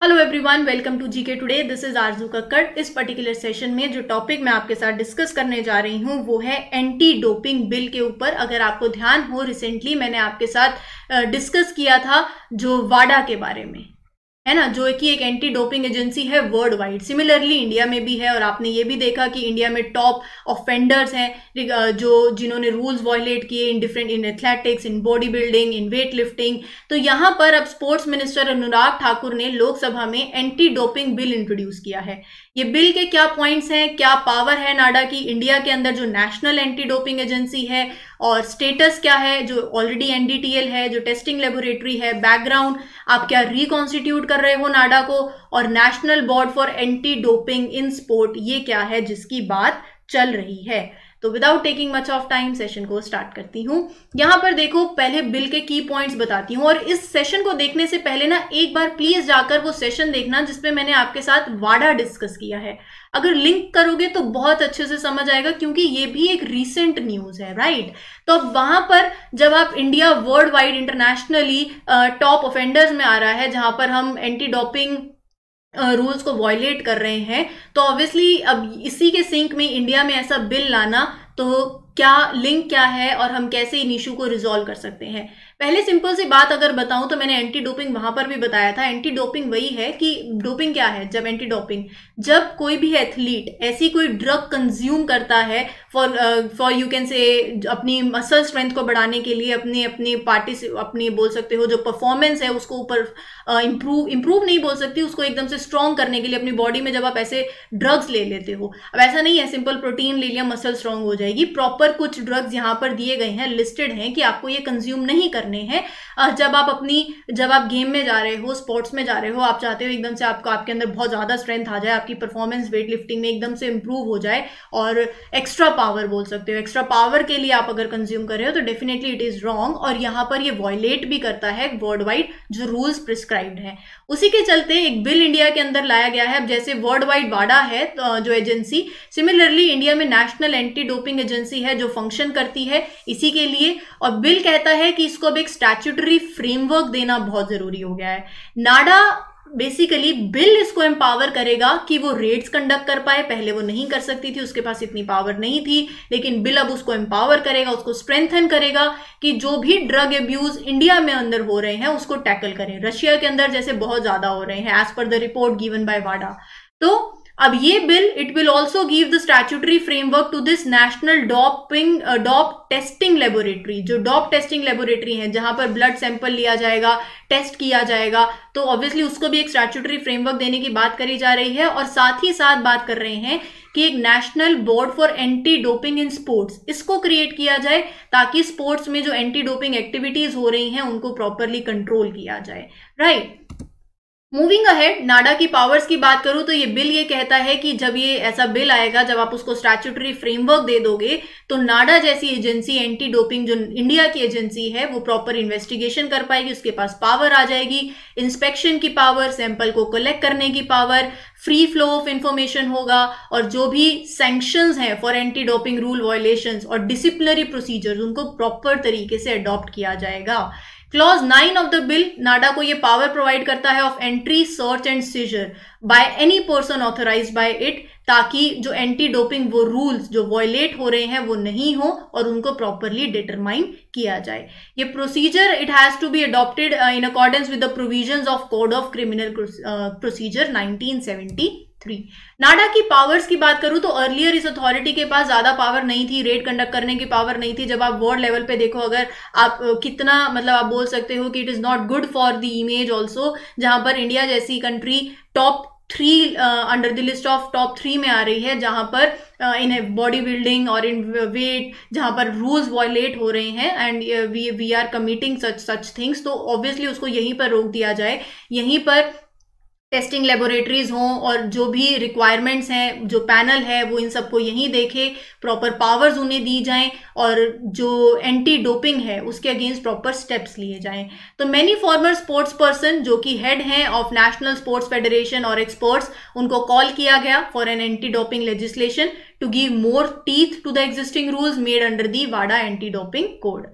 Hello everyone, welcome to GK today. This is Aarzoo Kakkar. इस particular session में जो topic मैं आपके साथ डिस्कस करने जा रही हूँ वो है एंटी डोपिंग बिल के ऊपर। अगर आपको ध्यान हो, रिसेंटली मैंने आपके साथ डिस्कस किया था जो वाडा के बारे में, है ना, जो कि एक एंटी डोपिंग एजेंसी है वर्ल्ड वाइड। सिमिलरली इंडिया में भी है और आपने ये भी देखा कि इंडिया में टॉप ऑफेंडर्स हैं जो जिन्होंने रूल्स वायलेट किए in athletics, in body building, in weight lifting. तो यहाँ पर अब स्पोर्ट्स मिनिस्टर अनुराग ठाकुर ने लोकसभा में एंटी डोपिंग बिल इंट्रोड्यूस किया है। ये बिल के क्या पॉइंट्स हैं, क्या पावर है नाडा की इंडिया के अंदर जो नेशनल एंटी डोपिंग एजेंसी है, और स्टेटस क्या है जो ऑलरेडी एनडीटीएल है, जो टेस्टिंग लेबोरेटरी है, बैकग्राउंड आप क्या रिकॉन्स्टिट्यूट कर रहे हो नाडा को, और national board for anti doping in sport ये क्या है जिसकी बात चल रही है। तो without taking much of time session को स्टार्ट करती हूं। यहां पर देखो, पहले बिल के की पॉइंट्स बताती हूं, और इस सेशन को देखने से पहले ना एक बार प्लीज जाकर वो सेशन देखना जिसपे मैंने आपके साथ वाडा डिस्कस किया है। अगर लिंक करोगे तो बहुत अच्छे से समझ आएगा, क्योंकि ये भी एक रीसेंट न्यूज है, राइट। तो अब वहां पर जब आप India world wide internationally top offenders में आ रहा है, जहां पर हम एंटी डोपिंग रूल्स को वायलेट कर रहे हैं, तो ऑब्वियसली अब इसी के सिंक में इंडिया में ऐसा बिल लाना, तो क्या लिंक क्या है और हम कैसे इन इशू को रिजॉल्व कर सकते हैं। पहले सिंपल सी बात अगर बताऊं तो मैंने एंटी डोपिंग वहां पर भी बताया था। एंटी डोपिंग वही है कि डोपिंग क्या है, जब एंटी डोपिंग, जब कोई भी एथलीट ऐसी कोई ड्रग कंज्यूम करता है फॉर यू कैन से अपनी मसल स्ट्रेंथ को बढ़ाने के लिए, अपनी बोल सकते हो जो परफॉर्मेंस है उसको ऊपर इंप्रूव नहीं बोल सकती, उसको एकदम से स्ट्रॉन्ग करने के लिए अपनी बॉडी में जब आप ऐसे ड्रग्स ले लेते हो। अब ऐसा नहीं है सिंपल प्रोटीन ले लिया मसल स्ट्रॉन्ग हो जाएगी, प्रॉपर कुछ ड्रग्स यहाँ पर दिए गए हैं, लिस्टेड हैं कि आपको ये कंज्यूम नहीं करने हैं। जब आप गेम में जा रहे हो, स्पोर्ट्स में जा रहे हो, आप चाहते हो एकदम से आपके अंदर बहुत ज्यादा स्ट्रेंथ आ जाए, आपकी परफॉर्मेंस वेट लिफ्टिंग में एकदम से इंप्रूव हो जाए, और एक्स्ट्रा पावर बोल सकते हो, एक्स्ट्रा पावर के लिए आप अगर कंज्यूम कर रहे हो तो डेफिनेटली इट इज रॉन्ग, और यहाँ पर ये वायलेट भी करता है वर्ल्ड वाइड जो रूल्स प्रिस्क्राइब्ड है। उसी के चलते एक बिल इंडिया के अंदर लाया गया है। अब जैसे वर्ल्ड वाइड वाडा है जो एजेंसी, सिमिलरली इंडिया में नेशनल एंटी डोपिंग एजेंसी है जो फंक्शन करती है इसी के लिए, और बिल कहता है कि इसको अब एक स्टैट्यूटरी फ्रेमवर्क देना बहुत जरूरी हो गया है। नाडा बेसिकली बिल इसको एम्पावर करेगा कि वो रेड्स कंडक्ट कर पाए, पहले वो नहीं कर सकती थी, उसके पास इतनी पावर नहीं थी, लेकिन बिल अब उसको एम्पावर करेगा, उसको स्ट्रेंथन करेगा कि जो भी ड्रग एब्यूज इंडिया में अंदर हो रहे हैं उसको टैकल करें। रशिया के अंदर जैसे बहुत ज्यादा हो रहे हैं as per the report given by वाडा। तो अब ये bill it will also give the statutory framework to this national dope testing laboratory. जो डॉप टेस्टिंग लेबोरेटरी है जहां पर ब्लड सैंपल लिया जाएगा, टेस्ट किया जाएगा, तो ऑब्वियसली उसको भी एक स्टैट्यूटरी फ्रेमवर्क देने की बात करी जा रही है। और साथ ही साथ बात कर रहे हैं कि एक national board for anti doping in sports इसको क्रिएट किया जाए, ताकि स्पोर्ट्स में जो एंटी डोपिंग एक्टिविटीज हो रही हैं उनको प्रॉपरली कंट्रोल किया जाए, राइट। मूविंग अहेड, नाडा की पावर्स की बात करूं तो ये बिल ये कहता है कि जब ये ऐसा बिल आएगा, जब आप उसको स्टैट्यूटरी फ्रेमवर्क दे दोगे, तो नाडा जैसी एजेंसी, एंटी डोपिंग जो इंडिया की एजेंसी है, वो प्रॉपर इन्वेस्टिगेशन कर पाएगी, उसके पास पावर आ जाएगी, इंस्पेक्शन की पावर, सैंपल को कलेक्ट करने की power, free flow of information होगा, और जो भी सैंक्शंस हैं for anti doping rule violations और डिसिप्लिनरी प्रोसीजर्स उनको प्रॉपर तरीके से अडॉप्ट किया जाएगा। Clause 9 of the bill NADA को ये पावर प्रोवाइड करता है of entry, search and seizure by any person authorised by it, ताकि जो एंटी डोपिंग वो रूल्स जो वायलेट हो रहे हैं वो नहीं हो और उनको प्रॉपरली डिटरमाइन किया जाए। ये procedure it has to be adopted in accordance with the provisions of code of criminal procedure 1973। NADA की पावर्स की बात करूं तो अर्लियर इस अथॉरिटी के पास ज्यादा पावर नहीं थी, रेड कंडक्ट करने की पावर नहीं थी। जब आप वर्ल्ड लेवल पे देखो, अगर आप कितना मतलब आप बोल सकते हो कि it is not good for the image also, जहां पर इंडिया जैसी country top 3 under the list of top 3 में आ रही है, जहां पर इन बॉडी बिल्डिंग और इन वेट, जहां पर रूल्स वायलेट हो रहे हैं and we are committing such things, तो ऑब्वियसली उसको यहीं पर रोक दिया जाए, यहीं पर टेस्टिंग लेबोरेटरीज हों, और जो भी रिक्वायरमेंट्स हैं, जो पैनल है वो इन सबको यहीं देखे, प्रॉपर पावर्स उन्हें दी जाएं, और जो एंटी डोपिंग है उसके अगेंस्ट प्रॉपर स्टेप्स लिए जाएं। तो मैनी फॉर्मर स्पोर्ट्स पर्सन जो कि हेड हैं ऑफ नेशनल स्पोर्ट्स फेडरेशन और एक्सपर्ट्स, उनको कॉल किया गया for an anti doping legislation to give more teeth to the existing rules made under the वाडा एंटी डोपिंग कोड।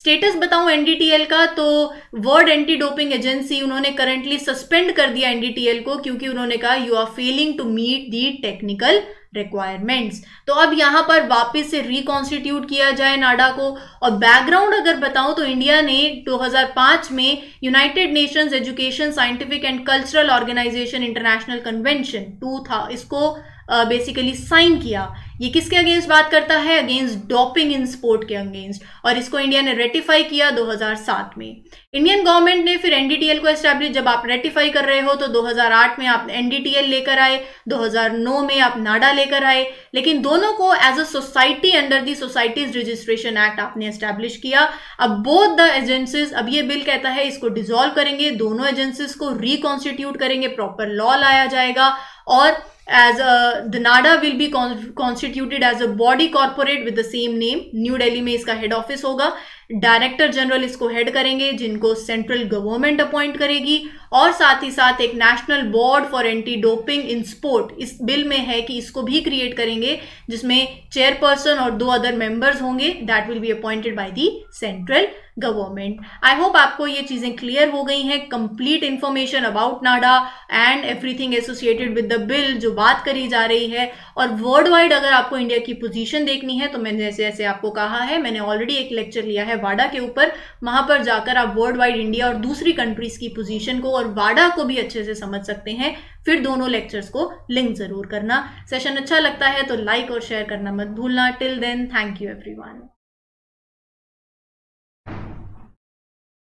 स्टेटस बताऊं NDTL का, तो वर्ल्ड एंटी डोपिंग एजेंसी उन्होंने currently suspend कर दिया एनडीटीएल को, क्योंकि उन्होंने कहा you are failing to meet the technical requirements. तो अब यहां पर वापस से रिकॉन्स्टिट्यूट किया जाए नाडा को। और बैकग्राउंड अगर बताऊं तो इंडिया ने 2005 में United Nations education scientific and cultural organisation international convention 2 था, इसको बेसिकली साइन किया। ये किसके अगेंस्ट बात करता है? अगेंस्ट डोपिंग इन स्पोर्ट के अगेंस्ट, और इसको इंडिया ने रेटिफाई किया 2007 में। इंडियन गवर्नमेंट ने फिर एनडीटीएल को एस्टैब्लिश, जब आप रेटिफाई कर रहे हो तो 2008 में आप एनडीटीएल लेकर आए, 2009 में आप नाडा लेकर आए, लेकिन दोनों को as a society under the societies registration act आपने एस्टैब्लिश किया। अब बोथ द एजेंसीज, अब ये बिल कहता है इसको डिसॉल्व करेंगे, दोनों एजेंसीज को रिकॉन्स्टिट्यूट करेंगे, प्रॉपर लॉ लाया जाएगा, और as the NADA will be constituted as a body corporate with the same name। New Delhi में इसका हेड ऑफिस होगा, डायरेक्टर जनरल इसको हेड करेंगे जिनको सेंट्रल गवर्नमेंट अपॉइंट करेगी, और साथ ही साथ एक national board for anti doping in sport इस बिल में है कि इसको भी क्रिएट करेंगे, जिसमें चेयरपर्सन और 2 अदर मेंबर्स होंगे, that will be appointed by the central government. I hope आपको ये चीजें क्लियर हो गई हैं, complete information about NADA and everything associated with the bill जो बात करी जा रही है। और वर्ल्ड वाइड अगर आपको इंडिया की पोजीशन देखनी है तो मैंने जैसे जैसे आपको कहा है, मैंने ऑलरेडी एक लेक्चर लिया है वाडा के ऊपर, वहां पर जाकर आप वर्ल्ड वाइड इंडिया और दूसरी कंट्रीज की पोजीशन को और वाडा को भी अच्छे से समझ सकते हैं। फिर दोनों लेक्चर्स को लिंक जरूर करना। सेशन अच्छा लगता है तो लाइक और शेयर करना मत भूलना। Till then, thank you everyone.